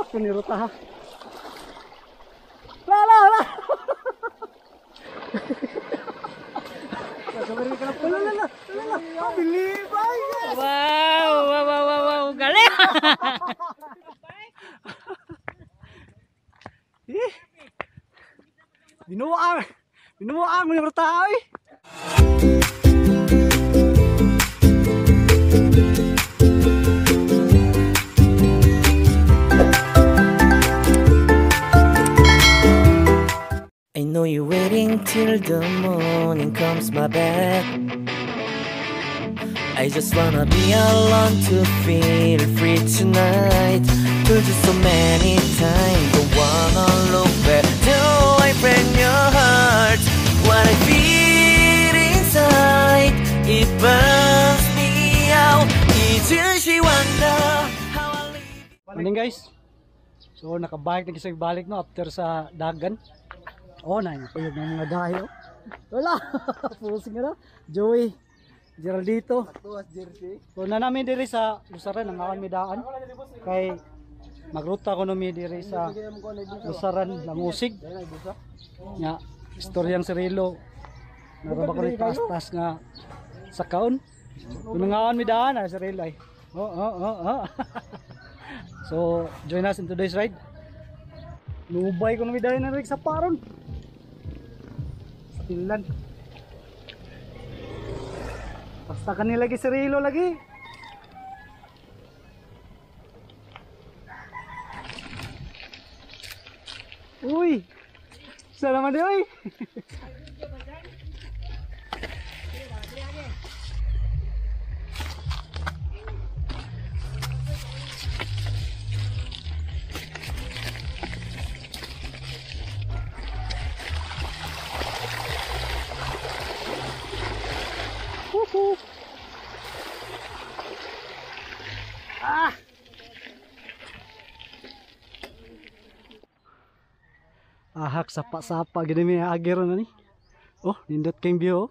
Peniruta ha. La. Wow, galing. Binuang peniruta ay. I know you're waiting till the morning comes my bed. I just wanna be alone to feel free tonight. Told you so many times, don't wanna look back. Do I break your heart? What I feel inside, it burns me out. Each she wonder how I live. Morning guys. So nakabalik na kasi balik no after sa dagan. Oh, nakayog ng mga dahi. Wala. Pusing na. Joey, Geraldito. So na namin diri sa Lusaran ang awan midaan. Kay magruta ko nami diri sa Lusaran ng Usig. Nya istoryang Cirilo. Naraba ko ni tas nga sa kaon. Yung awan midaan na Cirilo ay. Oh. So join us in today's ride. Lubay ko nami dahil na rin sa paron. Stilan. Basta kanila lagi Cirilo lagi. Uy. Sana naman di oy. Ahak sapa-sapa gini mi agero na ni. Oh, nindot kayong view.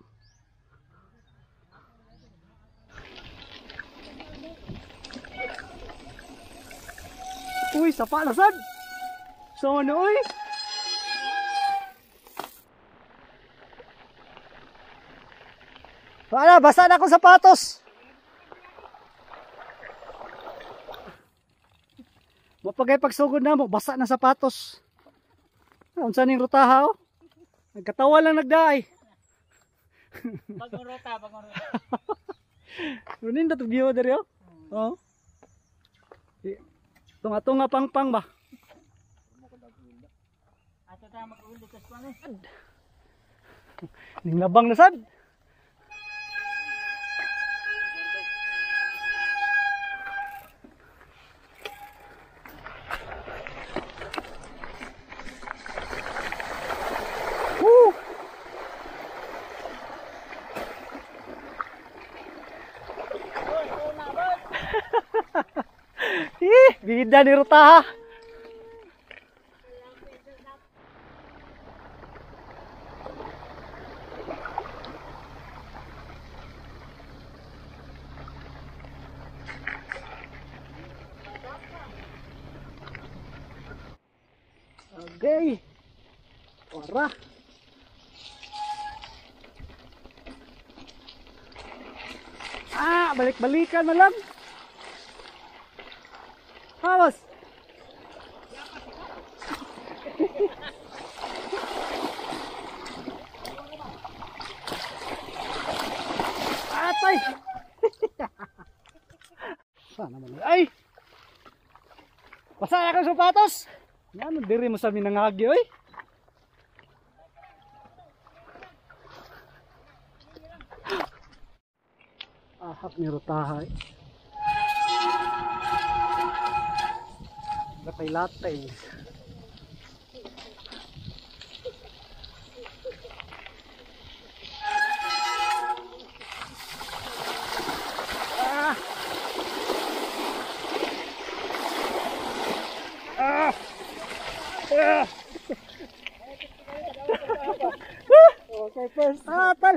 Uy, sapa na sad. So ano uy? Wala, basa na akong sapatos. Mapagay pagsugod na mo, basa na sapatos. Unsa ning rutaha oh? Nagkatawa lang nagdaay. Bagong ruta. Runin na to view diri oh. Oh. Tunga-tunga pang ba? Ato ta mag-ulit sa Spanish. Ning labang na sad. Bida ni ruta. Okay. Ora. Balik-balikan malam. Awas. Atay. Sana man. Ay. Basa na kang sapatos. Yan, diri mo sa minangagi oy. Ahak ni rutahay. Latay-latay. Okay, first. Tal.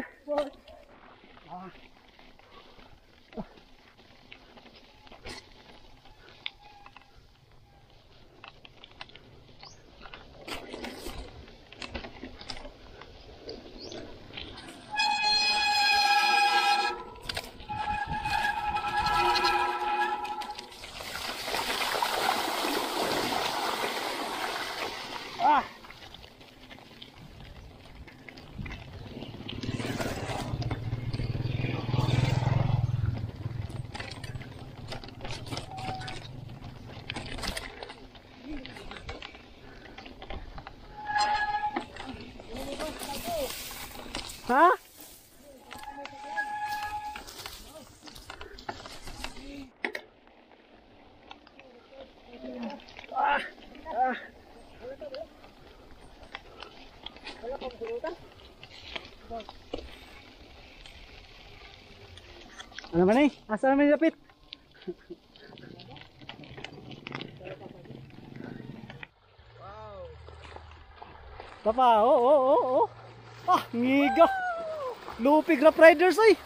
Ha? Ano man eh? Asa naman yung lapit? Papa, oh. Ah, ngiga. Lupig Rough Riders ay.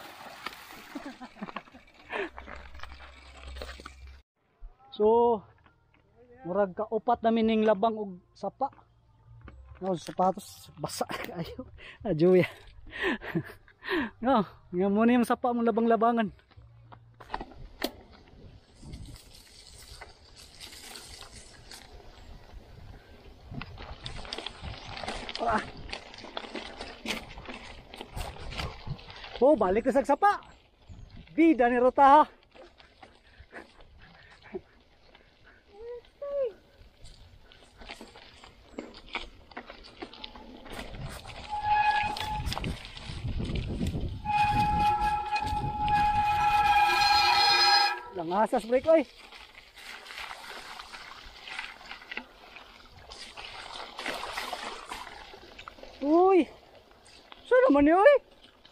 So, murag ka upat na mining labang og sapa. No, sapatos basa kayo. Ajuya. No, nga mo yung sapa mong labang-labangan. Ah. Oh, balik na sa sapa. Bida ni Rota ha. Langasas break oy. Uy. Saan naman yun oy?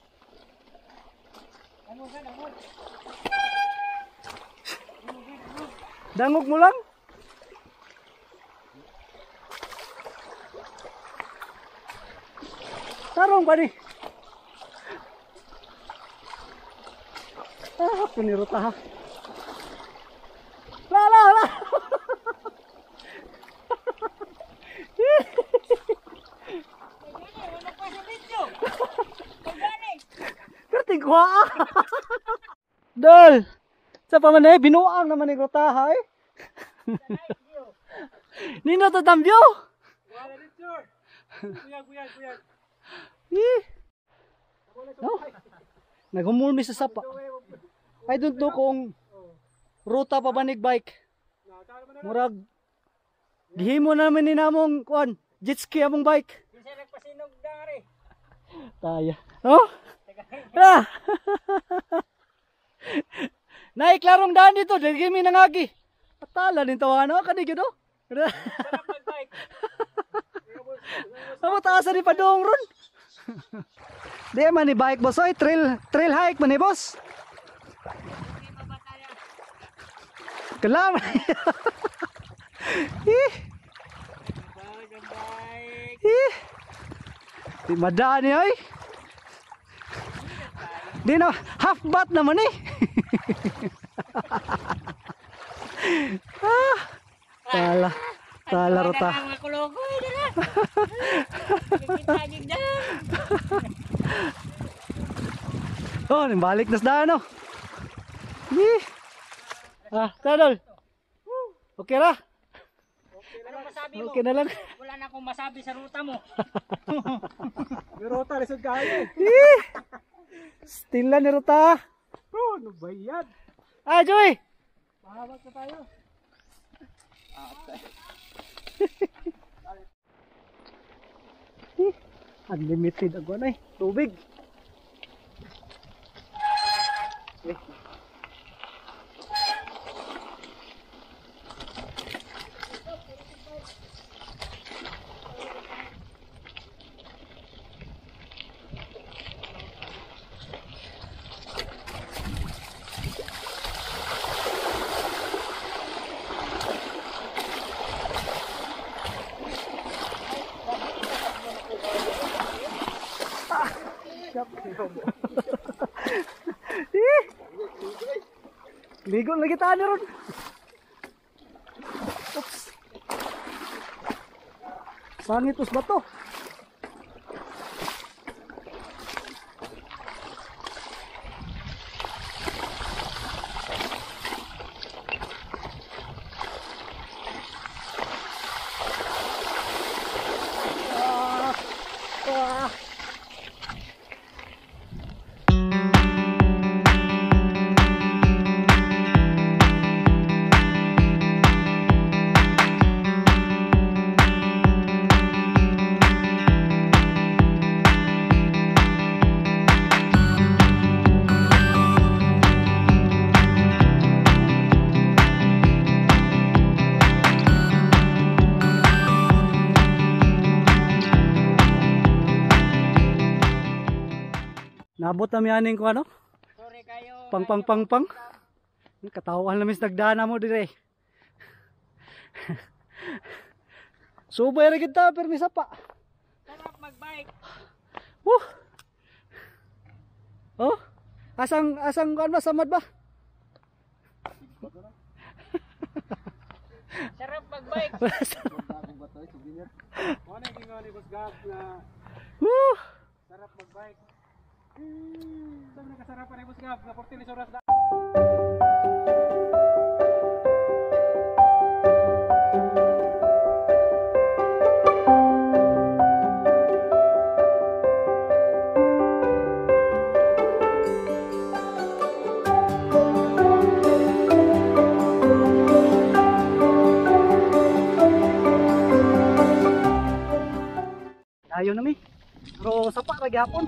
Dangog mo lang? Tarong ba ni? Ah, punirota ha. La. Perting ko ah. Dol. Sa paman eh binuang naman ni Rota eh. Nino to tambyo. Kuya. No. Naghumulmi sa sapa. I don't know kung Rota pa banig bike. Murag gihimo naman ni namong kuan, jet ski among bike. Bisa nagpasinog dari. Taya. Oh? Ah. Naiklarong daan dito, dili mi nangagi. Patala din tawano kani gyud oh. Sarap mag-bike. Amo taasan ni padong ron. Di man ni bike boss oy, trail hike man ni boss. Kelam. Di madani oy. Di no half bat naman eh. Tala Rota. Oh, balik na sa daan oh. Ah, Tadol. Okay ra? Ano masabi mo? Okay na lang. Wala na akong masabi sa ruta mo. May Rota lisod kayo. Still na ni Rota. Oh, ano ba yan? Ah, Joy! Mahawag na tayo. Unlimited ako na eh. Tubig. Ligo lagi tayo ron. Oops. Sangitos ba to? Nabot na miyaning ko ano? Sorry kayo. Pang. Katawan lamis nagdana mo dire. Subay ra kita permi sapa. Sarap magbike. Oh. Asang ano samad ba? Sarap magbike. Ano yung nga ni Boss Gab na sarap magbike? Saan na kasarapan ni Boss Gab na 14 oras na? Ayaw na mi. Pero sapa ra gyapon.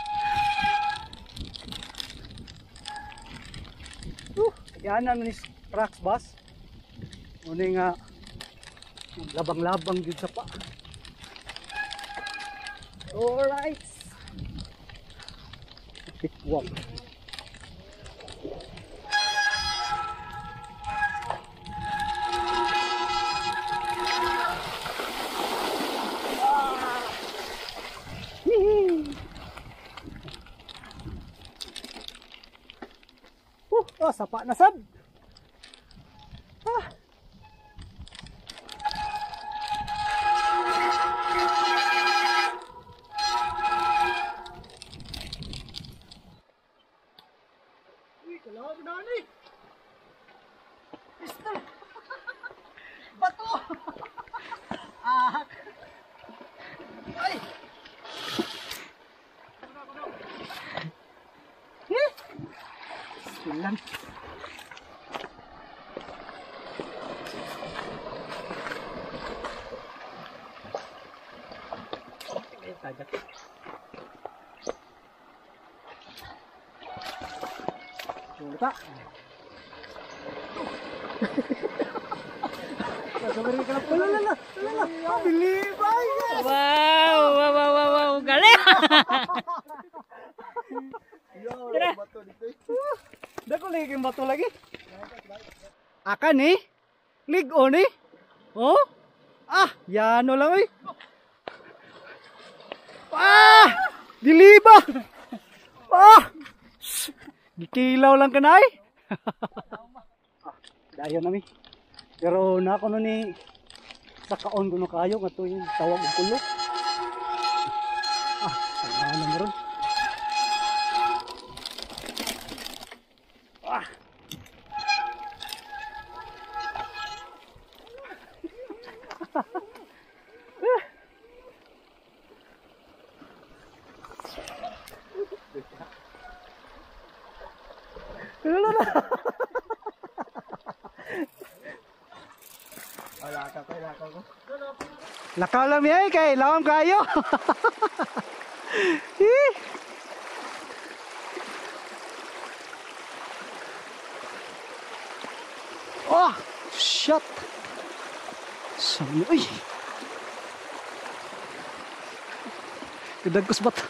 Kayaanan ni trucks bus. Muna nga labang-labang gyud sapa. Alright. Tikwang. Oh, sapa na sad. Uy, kalaban na ni. Pistol. Bato. Ay. Silang. Tagak. Coba. Wow, galing. Dako lagi yung bato lagi. Akan nih. Ligo nih. Oh. Yano lang eh. Diliba. Gikilaw lang kanay. Dayon nami. Pero na ko no ni sakaon ko no kayo nga to yung tawag og kulo. Ano meron? Lakaw lang yan kay lawang kayo. Oh, shit. Uy. Kedagkos bato.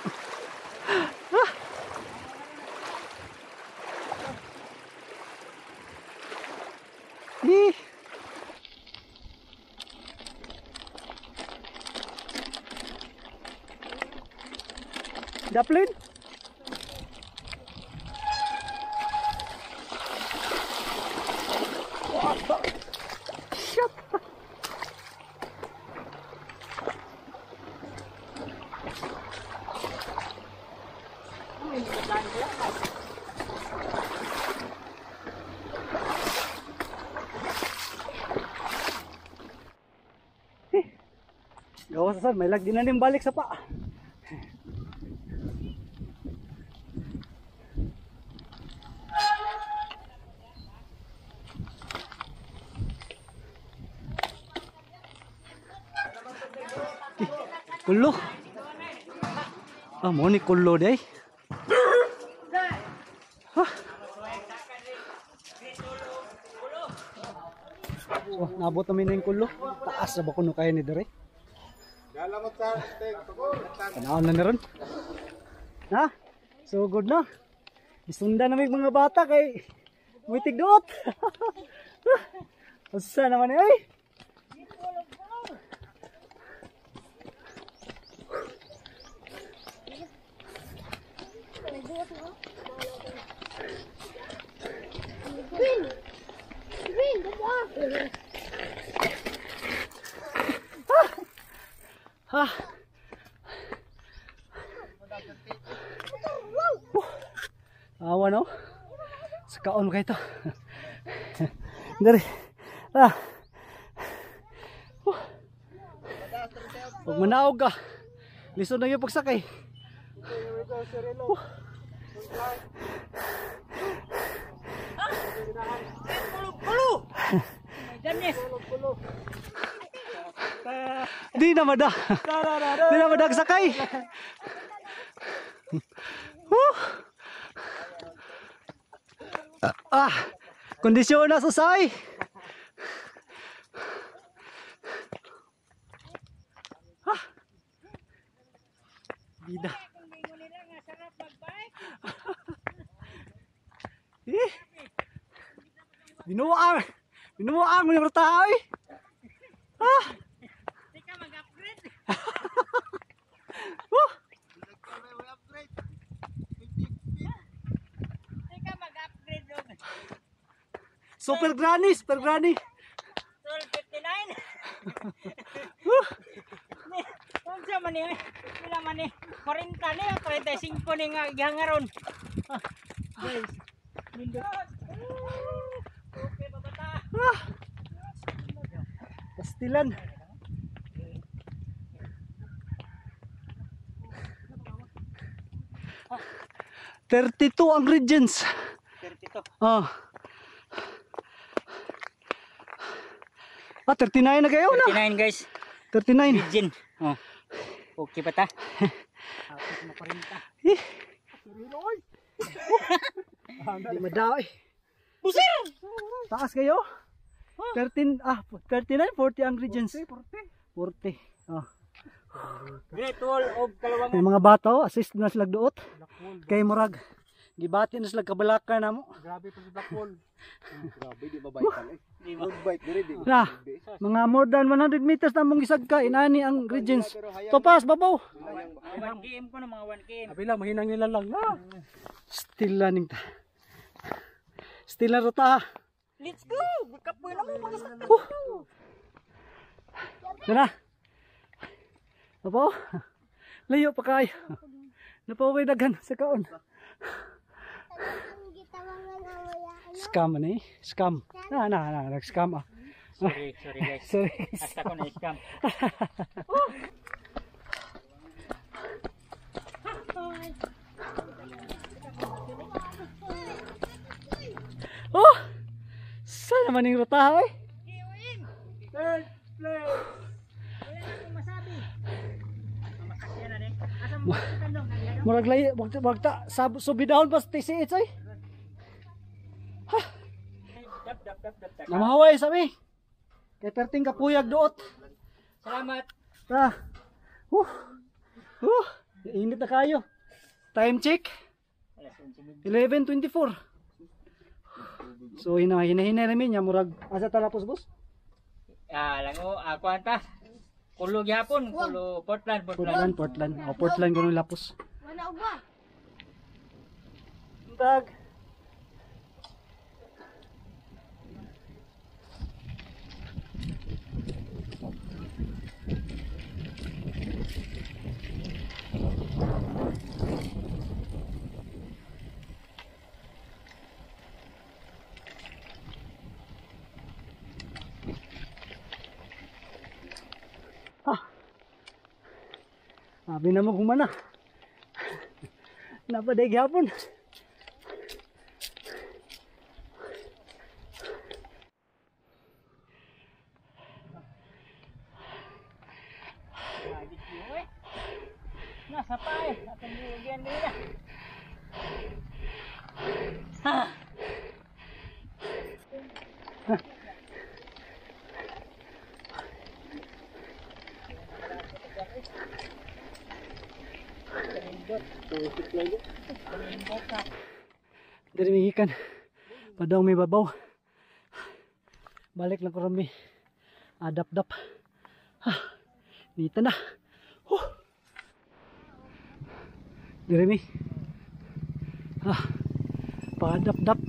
Daplin. Shit. Gawas sa may lagi na rin balik sa pa. Kulo. Mo ni kulo day. Nabot namin yung kulo. Taas na ba kuno kaya ni dire? Kanaan na ron. So good na. Isundan namin mga bata kay muitig doot. Asa naman eh. Ah. Awa no? Sa kaon kayo ito. Dari. Ah. Pag manaog ka, lisod na yung pagsakay. Di na mada. Di na madag sakay. Kondisyon na susay. Bida. Binuang. Binuang mo yung tao eh. Di ka mag-upgrade. Di ka mag-upgrade dong. Super granny, super granny. 12.59. Kung siya man eh. Sila man eh. 40 niya. 45 niya nga gihangaron. Guys. Lindot. Okay, babata. Pastilan. Ah, 32 ang regions. 32. Ah. 39 na kayo na. 39 guys. 39. Virgin. Oh. Okay pa ta? Eh. Hindi madao eh. Pusir! Taas kayo? 39, 40 ang regions. 40. Ah. Great Wall of Kalawangan. Yung mga bata, assist na sila doot. Kay Murag. Gibati na sila kabalaka na mo. Grabe pa sa Black Wall. Grabe, di ba bike Good bike diri di. Na, mga more than 100 meters na mong isagka. Inani ang regions. Topas, babaw. 1 km ko na mga 1 km. Abi lang mahinang nila lang na. Still running ta. Still na rota. Let's go! Kapoy na mo mga sakta. Tara. Babaw. Layo pa kayo. Napaway dagan sa kaon. Scam na eh. Scam. Nag-scam ah. Sorry guys. Sorry. Hasta ko na-scam. Oh! Saan naman yung rota eh? Third place! Wala na akong masabi. Mamakasya na rin. Asang mo kandong? Murag layo. Magta. Subidahon pa sa TCH eh. Dap. Namahaway sabi. Kay perting kapuyag doot. Salamat. Ta. Init na kayo. Time check. 11:24. So hinahinay namin niya murag asa talapos boss? Lango ako anta. Kulo gyapon, kulo Portland. Portland. O Portland kuno lapos. Wala ba? Tag. Sabi na mo humana. Napaday gyapon. Nasa pa eh. Atong bigyan nila. Dari may ikan. Padang may babaw. Balik lang ko rami. Adap-dap. Dito na. Dari may. Padap-dap.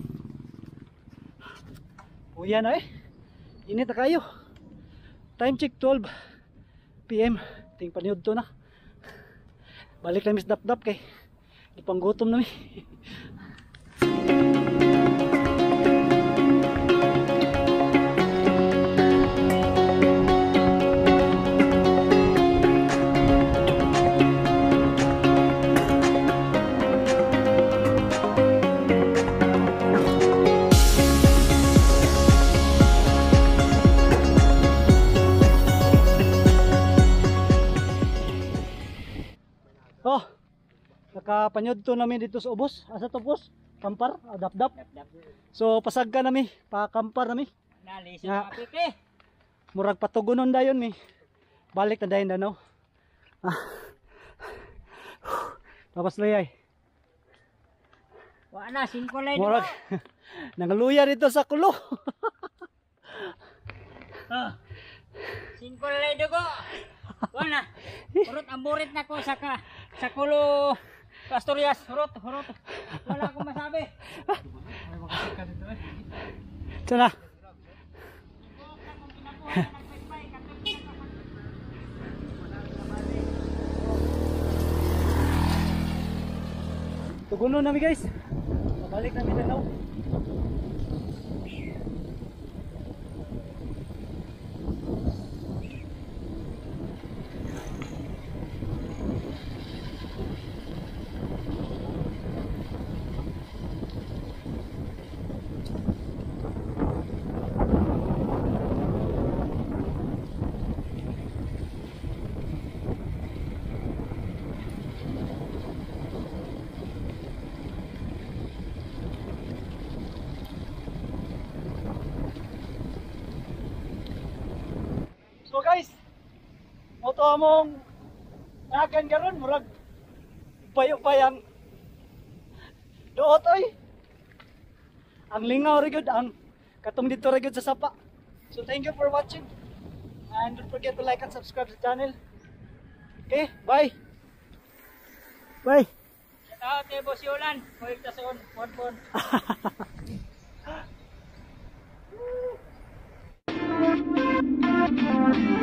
Uya na eh. Init na kayo. Time check 12 PM. Ting paniod to na. Balik na mis dap-dap kay. Di pang gutom na mi. Oh, nakapanyod to namin dito sa ubos. Asa to pos? Kampar, dap-dap. So pasagka nami, pakampar nami. Nalis Nga. yung apipi. Murag patugunon dayon mi. Balik na dayon danaw. Tapos luyay. Wa na, 5 lay Murag dito. nangaluya dito sa kulo. 5 lay dugo. Wa na. Urot ang burit na ko sa kulo Asturias. Hurot. Wala akong masabi. Sana. Tugunon nami guys. Balik na Mindanao. So guys, moto among nagan karon murag payo-payang doot oy. Ang lingaw ra gyud ang katong dito ra gyud sa sapa. So thank you for watching. And don't forget to like and subscribe sa channel. Okay, bye. Bye. Shout out Boss Yolan. Kulik ta sa pon. Thank you.